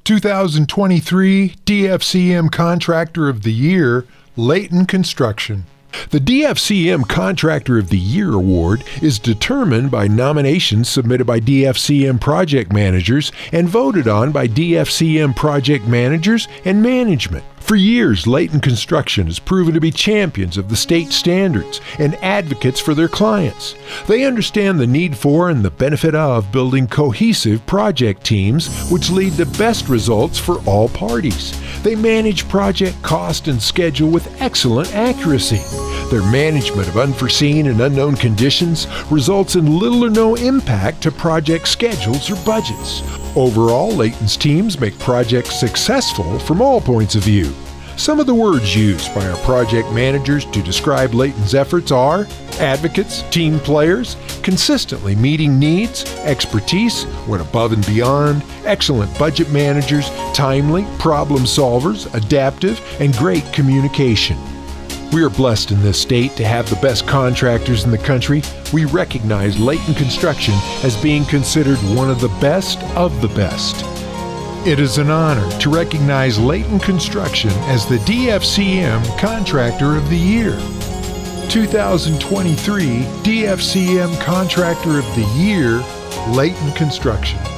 2023 DFCM Contractor of the Year, Layton Construction. The DFCM Contractor of the Year award is determined by nominations submitted by DFCM project managers and voted on by DFCM project managers and management. For years, Layton Construction has proven to be champions of the state standards and advocates for their clients. They understand the need for and the benefit of building cohesive project teams which lead to best results for all parties. They manage project cost and schedule with excellent accuracy. Their management of unforeseen and unknown conditions results in little or no impact to project schedules or budgets. Overall, Layton's teams make projects successful from all points of view. Some of the words used by our project managers to describe Layton's efforts are advocates, team players, consistently meeting needs, expertise, went above and beyond, excellent budget managers, timely, problem solvers, adaptive, and great communication. We are blessed in this state to have the best contractors in the country. We recognize Layton Construction as being considered one of the best of the best. It is an honor to recognize Layton Construction as the DFCM Contractor of the Year. 2023 DFCM Contractor of the Year, Layton Construction.